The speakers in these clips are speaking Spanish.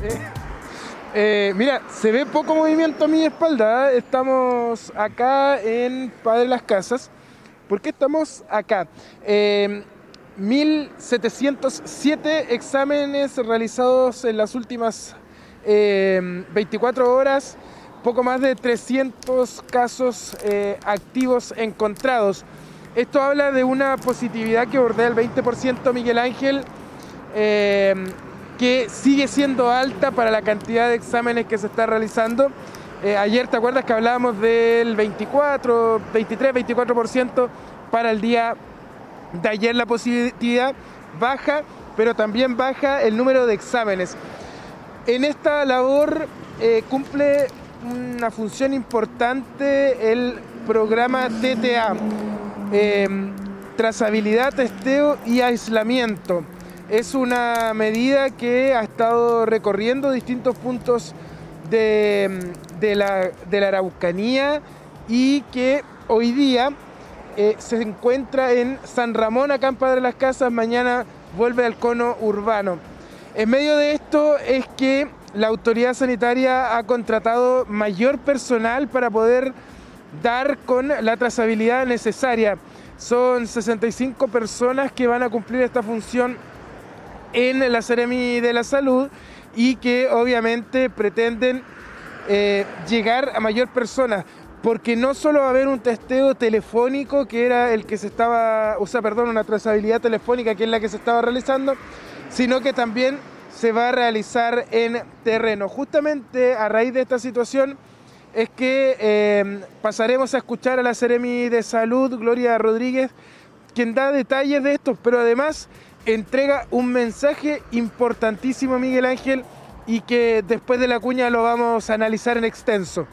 Mira, se ve poco movimiento a mi espalda. Estamos acá en Padre Las Casas. ¿Por qué estamos acá? 1.707 exámenes realizados en las últimas 24 horas, poco más de 300 casos activos encontrados. Esto habla de una positividad que bordea el 20%, Miguel Ángel, que sigue siendo alta para la cantidad de exámenes que se está realizando. Ayer, ¿te acuerdas que hablábamos del 24% para el día de ayer? La positividad baja, pero también baja el número de exámenes. En esta labor cumple una función importante el programa TTA, trazabilidad, testeo y aislamiento. Es una medida que ha estado recorriendo distintos puntos de la Araucanía y que hoy día se encuentra en San Ramón, acá en Padre Las Casas. Mañana vuelve al cono urbano. En medio de esto es que la autoridad sanitaria ha contratado mayor personal para poder dar con la trazabilidad necesaria. Son 65 personas que van a cumplir esta función en la Seremi de la Salud y que obviamente pretenden llegar a mayor personas, porque no solo va a haber un testeo telefónico, que era el que se estaba, una trazabilidad telefónica, que es la que se estaba realizando, sino que también se va a realizar en terreno. Justamente a raíz de esta situación es que pasaremos a escuchar a la Seremi de Salud, Gloria Rodríguez, quien da detalles de esto, pero además entrega un mensaje importantísimo, Miguel Ángel, y que después de la cuña lo vamos a analizar en extenso.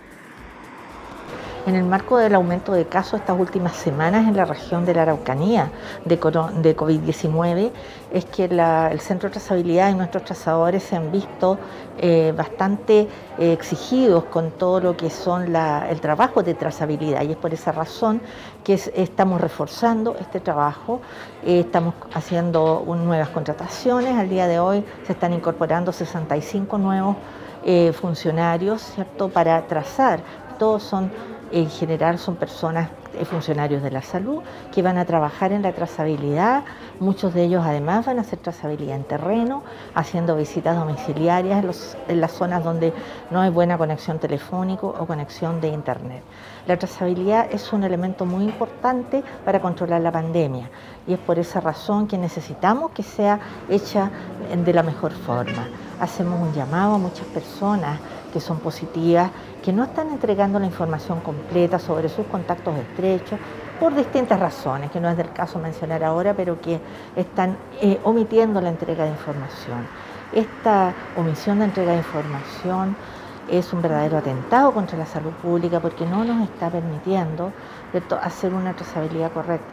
En el marco del aumento de casos estas últimas semanas en la región de la Araucanía de COVID-19, es que el Centro de Trazabilidad y nuestros trazadores se han visto bastante exigidos con todo lo que son el trabajo de trazabilidad, y es por esa razón que estamos reforzando este trabajo. Estamos haciendo nuevas contrataciones. Al día de hoy se están incorporando 65 nuevos funcionarios, ¿cierto?, para trazar. Todos son, en general, son personas, funcionarios de la salud, que van a trabajar en la trazabilidad. Muchos de ellos además van a hacer trazabilidad en terreno, haciendo visitas domiciliarias en las zonas donde no hay buena conexión telefónica o conexión de internet. La trazabilidad es un elemento muy importante para controlar la pandemia, y es por esa razón que necesitamos que sea hecha de la mejor forma. Hacemos un llamado a muchas personas que son positivas, que no están entregando la información completa sobre sus contactos estrechos por distintas razones, que no es del caso mencionar ahora, pero que están omitiendo la entrega de información. Esta omisión de entrega de información es un verdadero atentado contra la salud pública, porque no nos está permitiendo hacer una trazabilidad correcta.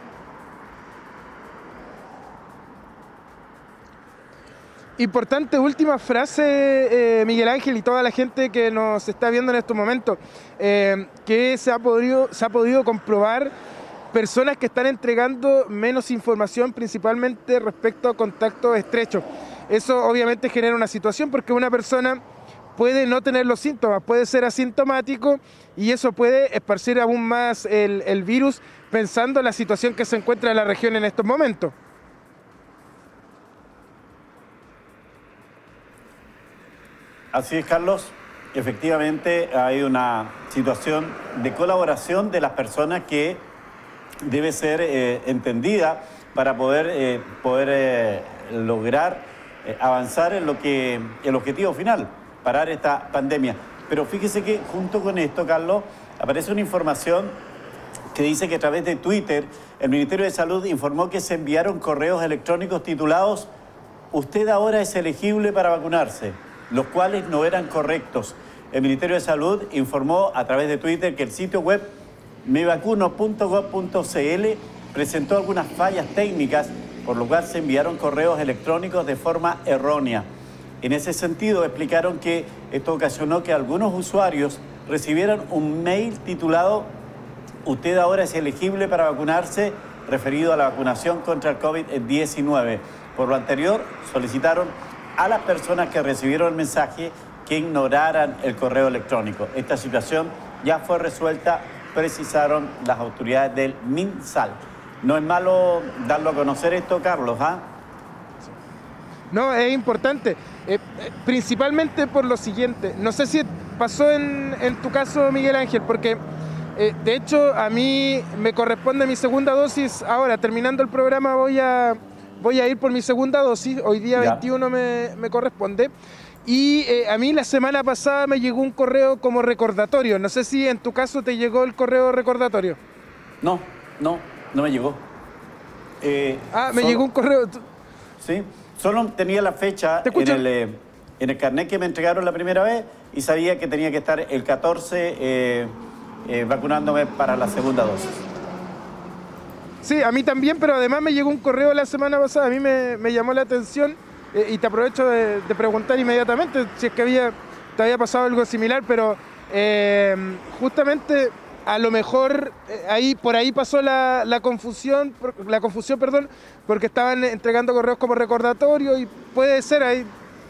Importante última frase, Miguel Ángel, y toda la gente que nos está viendo en estos momentos, que se ha podido comprobar personas que están entregando menos información, principalmente respecto a contactos estrechos. Eso obviamente genera una situación, porque una persona puede no tener los síntomas, puede ser asintomático, y eso puede esparcir aún más el virus, pensando en la situación que se encuentra en la región en estos momentos. Así es, Carlos. Efectivamente hay una situación de colaboración de las personas que debe ser entendida para poder lograr avanzar en el objetivo final, parar esta pandemia. Pero fíjese que junto con esto, Carlos, aparece una información que dice que a través de Twitter el Ministerio de Salud informó que se enviaron correos electrónicos titulados "Usted ahora es elegible para vacunarse", los cuales no eran correctos. El Ministerio de Salud informó a través de Twitter que el sitio web mevacuno.gov.cl presentó algunas fallas técnicas, por lo cual se enviaron correos electrónicos de forma errónea. En ese sentido, explicaron que esto ocasionó que algunos usuarios recibieran un mail titulado "Usted ahora es elegible para vacunarse", referido a la vacunación contra el COVID-19. Por lo anterior, solicitaron a las personas que recibieron el mensaje que ignoraran el correo electrónico. Esta situación ya fue resuelta, precisaron las autoridades del MinSal. No es malo darlo a conocer esto, Carlos, ¿ah? No, es importante, principalmente por lo siguiente. No sé si pasó en tu caso, Miguel Ángel, porque de hecho a mí me corresponde mi segunda dosis. Ahora, terminando el programa, voy a ir por mi segunda dosis. Hoy día 21 me corresponde. Y a mí la semana pasada me llegó un correo como recordatorio. No sé si en tu caso te llegó el correo recordatorio. No me llegó. Me llegó un correo. Sí, solo tenía la fecha en el carnet que me entregaron la primera vez y sabía que tenía que estar el 14 vacunándome para la segunda dosis. Sí, a mí también, pero además me llegó un correo la semana pasada. A mí me llamó la atención. Y te aprovecho de preguntar inmediatamente si es que te había pasado algo similar, pero justamente a lo mejor por ahí pasó la confusión, porque estaban entregando correos como recordatorio y puede ser ahí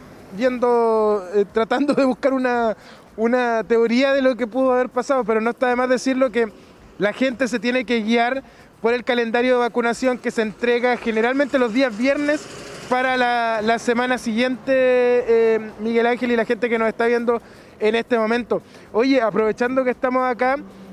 tratando de buscar una teoría de lo que pudo haber pasado, pero no está de más decirlo que la gente se tiene que guiar por el calendario de vacunación que se entrega generalmente los días viernes para la semana siguiente, Miguel Ángel y la gente que nos está viendo en este momento. Oye, aprovechando que estamos acá,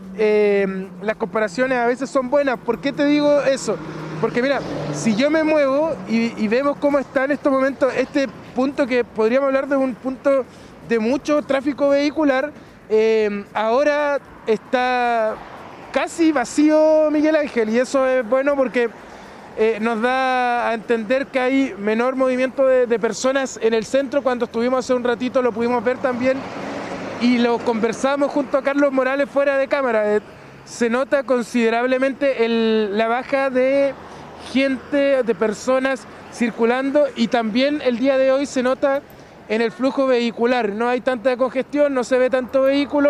las comparaciones a veces son buenas. ¿Por qué te digo eso? Porque mira, si yo me muevo y vemos cómo está en estos momentos este punto que podríamos hablar de un punto de mucho tráfico vehicular, ahora está casi vacío, Miguel Ángel, y eso es bueno porque nos da a entender que hay menor movimiento de personas en el centro. Cuando estuvimos hace un ratito lo pudimos ver también y lo conversamos junto a Carlos Morales fuera de cámara. Se nota considerablemente la baja de gente, de personas circulando, y también el día de hoy se nota en el flujo vehicular. No hay tanta congestión, no se ve tanto vehículo.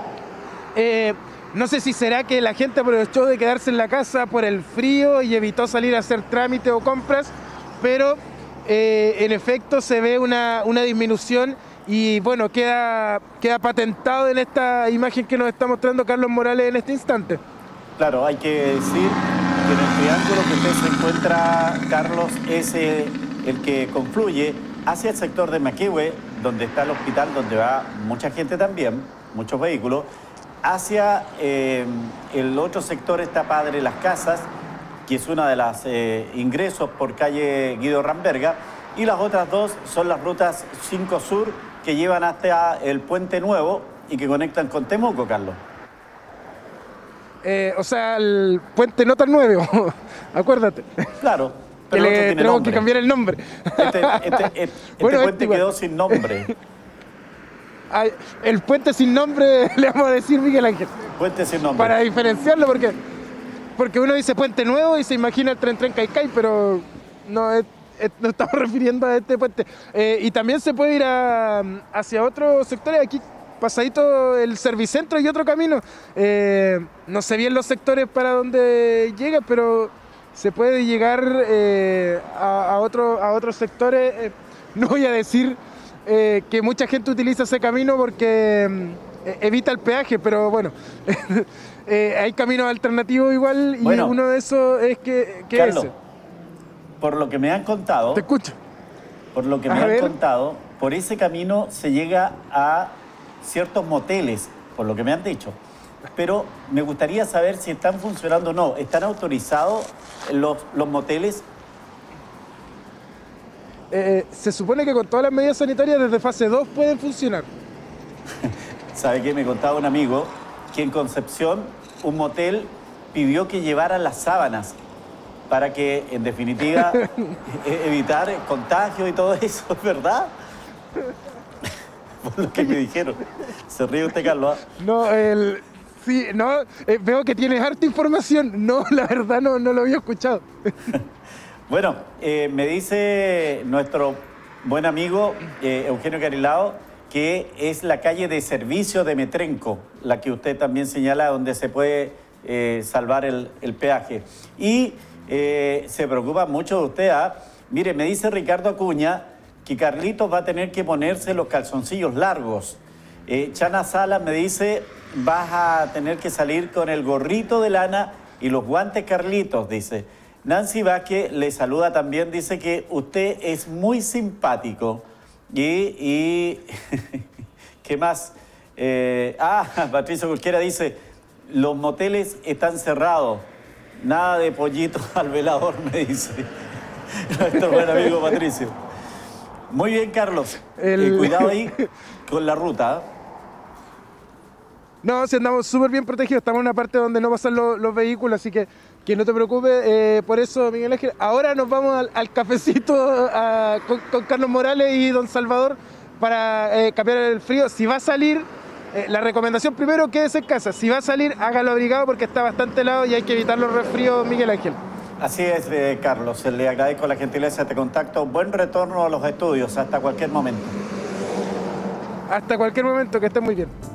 No sé si será que la gente aprovechó de quedarse en la casa por el frío y evitó salir a hacer trámites o compras, pero en efecto se ve una disminución y bueno, queda patentado en esta imagen que nos está mostrando Carlos Morales en este instante. Claro, hay que decir que en el triángulo que usted se encuentra, Carlos, es el que confluye hacia el sector de Maquehue, donde está el hospital, donde va mucha gente también, muchos vehículos. Hacia el otro sector está Padre Las Casas, que es una de las ingresos por calle Guido Ramberga, y las otras dos son las rutas 5 Sur que llevan hasta el Puente Nuevo y que conectan con Temuco, Carlos. O sea, el puente no tan nuevo, acuérdate. Claro, pero el otro tiene tenemos nombre. que cambiar el nombre. Este Bueno, puente quedó sin nombre. El puente sin nombre le vamos a decir, Miguel Ángel. Puente sin nombre. Para diferenciarlo, porque uno dice Puente Nuevo y se imagina el tren Caicay, pero no, nos estamos refiriendo a este puente. Y también se puede ir hacia otros sectores. Aquí pasadito el Servicentro y otro camino. No sé bien los sectores para donde llega, pero se puede llegar a otros sectores. No voy a decir que mucha gente utiliza ese camino porque evita el peaje, pero bueno, hay caminos alternativos igual, y bueno, uno de esos es que Carlos, ese. Por lo que me han contado, te escucho. Por lo que me han contado, por ese camino se llega a ciertos moteles, por lo que me han dicho. Pero me gustaría saber si están funcionando o no. ¿Están autorizados los moteles? Se supone que con todas las medidas sanitarias desde fase 2 pueden funcionar. ¿Sabe qué? Me contaba un amigo que en Concepción un motel pidió que llevaran las sábanas para que, en definitiva, evitar contagio y todo eso, ¿verdad? Por lo que me dijeron. ¿Se ríe usted, Carlos? No, sí, no, veo que tienes harta información. No, la verdad no lo había escuchado. Bueno, me dice nuestro buen amigo Eugenio Carilao que es la calle de servicio de Metrenco, la que usted también señala, donde se puede salvar el peaje. Y se preocupa mucho de usted. Mire, me dice Ricardo Acuña que que Carlitos va a tener que ponerse los calzoncillos largos. Chana Sala me dice, vas a tener que salir con el gorrito de lana y los guantes Carlitos, dice. Nancy Vázquez le saluda también, dice que usted es muy simpático. Y ¿qué más? Patricio Cualquiera dice, los moteles están cerrados, nada de pollito al velador, me dice nuestro buen amigo Patricio. Muy bien, Carlos. Cuidado ahí con la ruta. No, si andamos súper bien protegidos, estamos en una parte donde no pasan los vehículos, así que no te preocupes. Por eso, Miguel Ángel, ahora nos vamos al cafecito con Carlos Morales y don Salvador para cambiar el frío. Si va a salir, la recomendación primero, quédese en casa. Si va a salir, hágalo abrigado porque está bastante helado y hay que evitar los resfríos, Miguel Ángel. Así es, Carlos. Le agradezco la gentileza de este contacto. Buen retorno a los estudios. Hasta cualquier momento. Hasta cualquier momento, que esté muy bien.